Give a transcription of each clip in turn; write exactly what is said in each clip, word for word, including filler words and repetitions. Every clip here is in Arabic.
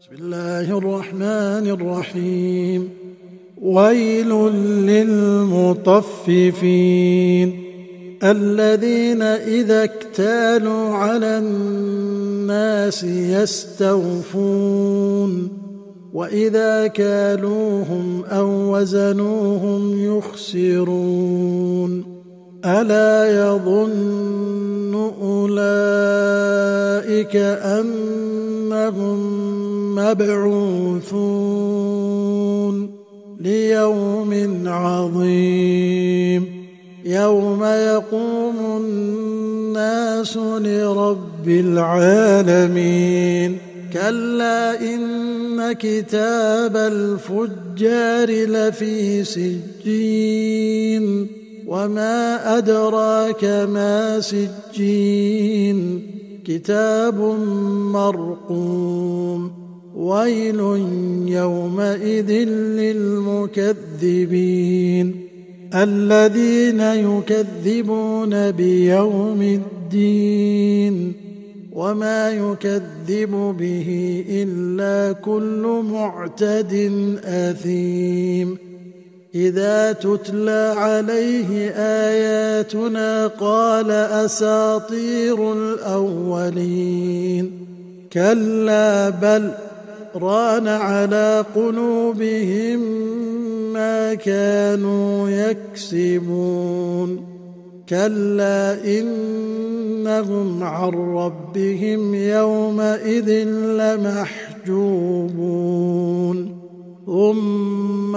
بسم الله الرحمن الرحيم. ويل للمطففين الذين إذا اكتالوا على الناس يستوفون وإذا كالوهم أو وزنوهم يخسرون ألا يظن أولئك أنهم مبعوثون ليوم عظيم يوم يقوم الناس لرب العالمين. كلا إن كتاب الفجار لفي سجين وما أدراك ما سجين كتاب مرقوم. ويل يومئذ للمكذبين الذين يكذبون بيوم الدين وما يكذب به إلا كل معتد أثيم. إذا تتلى عليه آياتنا قال أساطير الأولين كلا بل ران على قلوبهم ما كانوا يكسبون. كلا إنهم عن ربهم يومئذ لمحجوبون ثم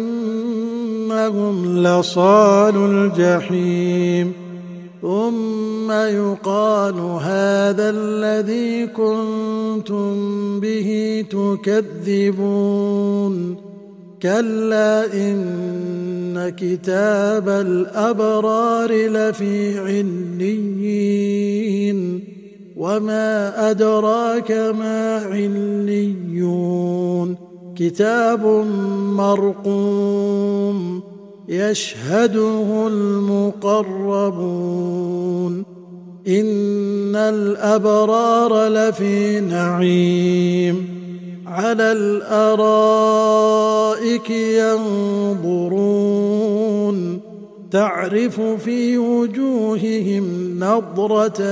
إنهم لصالو الجحيم ثم يقال هذا الذي كنتم به تكذبون. كلا إن كتاب الأبرار لفي عليين وما أدراك ما عليون كتاب مرقوم يشهده المقربون. إن الأبرار لفي نعيم على الأرائك ينظرون تعرف في وجوههم نضرة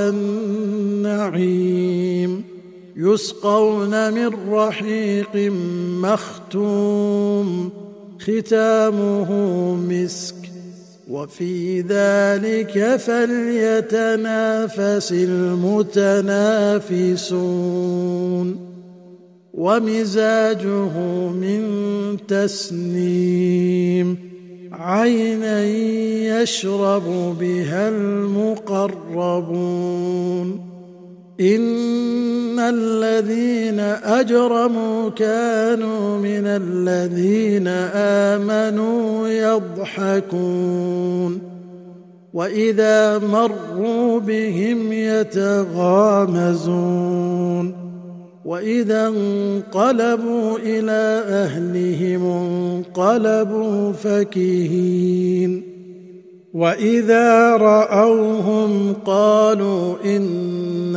النعيم يسقون من رحيق مختوم ختامه مسك وفي ذلك فليتنافس المتنافسون. ومزاجه من تسنيم عينا يشرب بها المقربون. إن الذين أجرموا كانوا من الذين آمنوا يضحكون وإذا مروا بهم يتغامزون وإذا انقلبوا إلى أهلهم انقلبوا فكهين وإذا رأوهم قالوا إن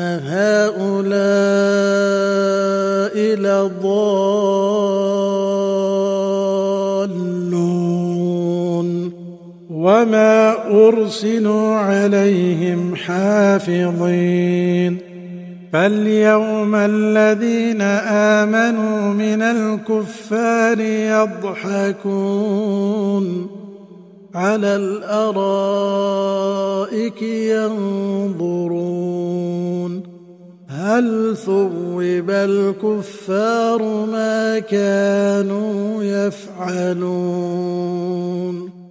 هؤلاء لضالون وما أرسلوا عليهم حافظين. فاليوم الذين آمنوا من الكفار يضحكون على الأرائك ينظرون هل ثوب الكفار ما كانوا يفعلون.